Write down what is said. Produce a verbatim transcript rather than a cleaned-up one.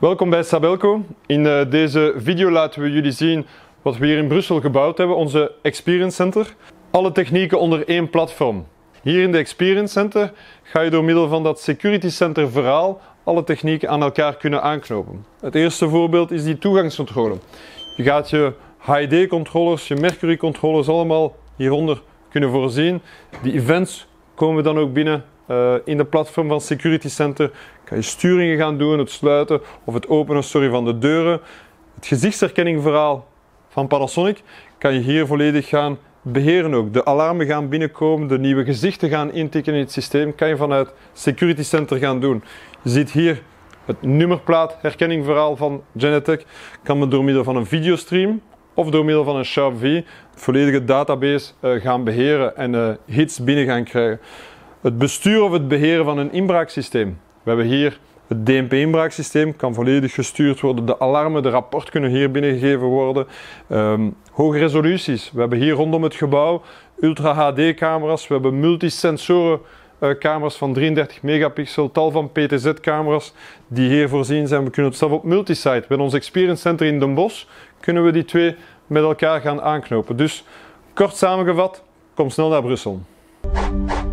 Welkom bij Sabelco. In uh, deze video laten we jullie zien wat we hier in Brussel gebouwd hebben, onze Experience Center. Alle technieken onder één platform. Hier in de Experience Center ga je door middel van dat Security Center verhaal alle technieken aan elkaar kunnen aanknopen. Het eerste voorbeeld is die toegangscontrole. Je gaat je H I D-controllers, je Mercury-controllers allemaal hieronder kunnen voorzien. Die events komen dan ook binnen uh, in de platform van Security Center. Kan je sturingen gaan doen, het sluiten of het openen sorry, van de deuren. Het gezichtsherkenningverhaal van Panasonic kan je hier volledig gaan beheren ook. De alarmen gaan binnenkomen, de nieuwe gezichten gaan intikken in het systeem. Kan je vanuit Security Center gaan doen. Je ziet hier het nummerplaatherkenningverhaal van Genetec. Kan men door middel van een videostream of door middel van een Sharp V het volledige database uh, gaan beheren en uh, hits binnen gaan krijgen. Het besturen of het beheren van een inbraaksysteem. We hebben hier het D M P-inbraaksysteem, kan volledig gestuurd worden. De alarmen, de rapporten kunnen hier binnengegeven worden. Um, hoge resoluties. We hebben hier rondom het gebouw Ultra H D-camera's. We hebben multisensoren uh, camera's van drieëndertig megapixel, tal van P T Z-camera's die hier voorzien zijn. We kunnen het zelf op multisite. Bij ons Experience Center in Den Bosch kunnen we die twee met elkaar gaan aanknopen. Dus kort samengevat, kom snel naar Brussel.